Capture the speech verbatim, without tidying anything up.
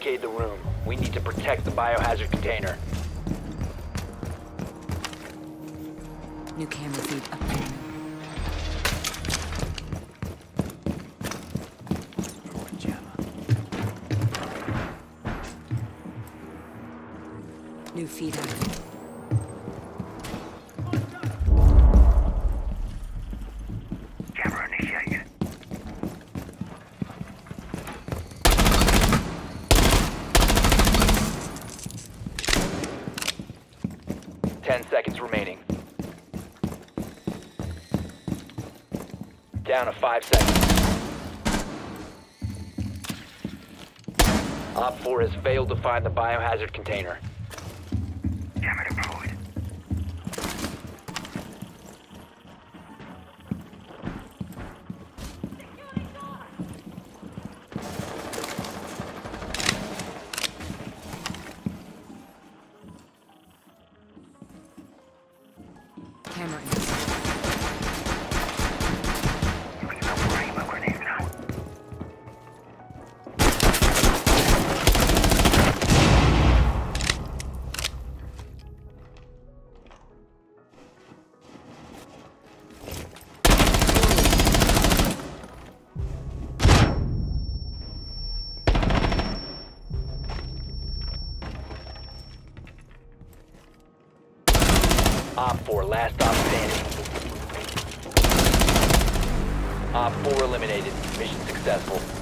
barricade the room. We need to protect the biohazard container. New camera feed updated. New feed active. Camera initiated. Ten seconds remaining. Down to five seconds. Op four has failed to find the biohazard container. Camera deployed. Camera in. Looking up for rainbow grenades now. Op four, last stop standing. Op four eliminated. Mission successful.